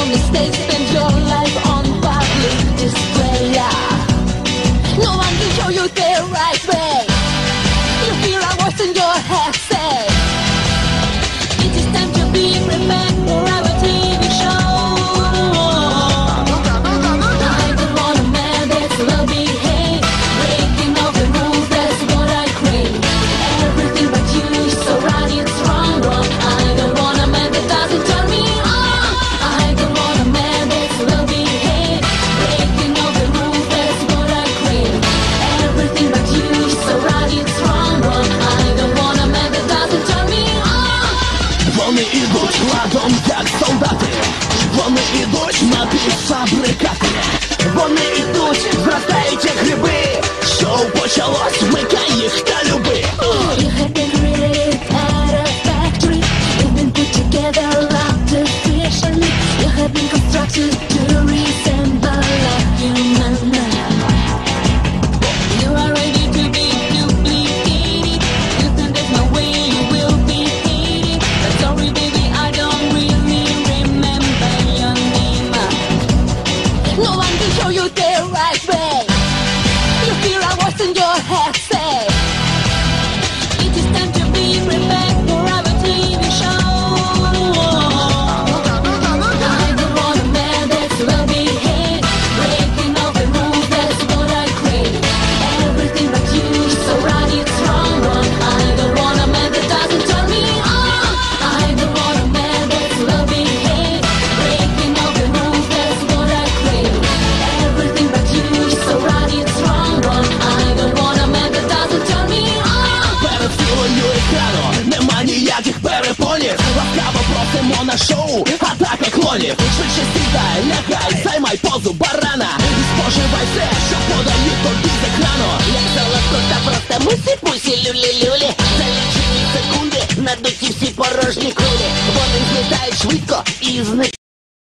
mistakes, spend your life on public display. No one can show you the right way. You hear a voice in your head say, it is time to be prepared for our TV show. I don't want a man that's well behaved, breaking all the rules, that's what I crave. Everything but you, so right, it's wrong, wrong. I don't want a man that doesn't turn me on. I don't want a man that's well behaved, breaking all the rules, that's what I crave. Everything but you, so right, it's wrong, wrong. I don't want a man that doesn't turn me on. Вони ідуть ладом, як солдати. Вони ідуть на півфабрикати. Вони ідуть, зростають як гриби. Шоу почалось, вмикай їх та люби. You have been created at a factory. You've been put together artificially. You have been constructed to resemble a human. You are ready to be duplicated. You think there's no way you will be hated. But sorry baby, I don't really remember your name. No one can show you the right way. You hear a voice in your head say, it is time to be prepared for our TV show. I don't want a man that's well behaved, breaking all the rules, that's what I crave. Everything but you, so right, it's wrong, wrong. I don't want a man that doesn't turn me on. I don't want a man that's well behaved, breaking all the rules, that's what I crave. Everything but you, so right, it's wrong, wrong. I don't want a man that doesn't turn me on. Перед силою екрану нема ніяких перепонів. Ласкаво просимо на шоу атака клонів. Швидше сідай, лягай, займай позу барана. І споживай все, що подають тобі з екрану. Як золото та просто мусі-пусі, люлі-люлі. За лічені секунди надуті всі порожні кулі. Вони злітають швидко і зникають.